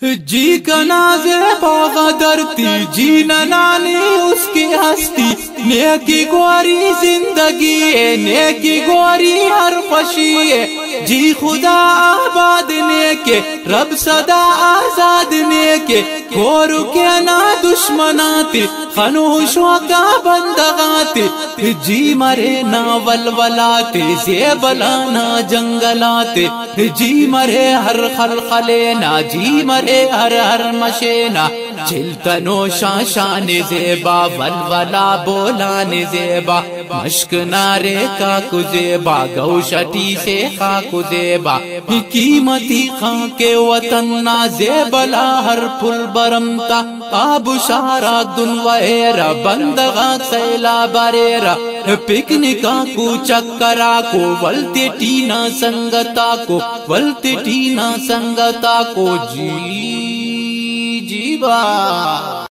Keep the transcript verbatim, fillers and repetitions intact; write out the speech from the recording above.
جی کا نازے باغ درتی جی ننانی اس کی ہستی، نیکی گواری زندگی ہے، نیکی گواری ہر خوشی ہے، جی خدا آباد نیکے رب صدا آزاد نیکے، گورو کے نا دشمناتی خنوشوں کا بندغاتی، جی مرے نا ولولاتے زیبلا نا جنگلاتے، جی مرے ہر خلخلینا، جی مرے ہر ہر مشینا، چلتنو شاشان زیبا ولولا بولان زیبا، مشک نارے کا کزیبا گوشٹی سے خاک زیبا، قیمتی خان کے وطن نا زیبلا ہر پھل برمتا، آب شارا دن ویرا بندغا سیلا بریرا، پکنکا کو چکرا کو ولتے ٹینا سنگتا کو، ولتے ٹینا سنگتا کو، جی جی با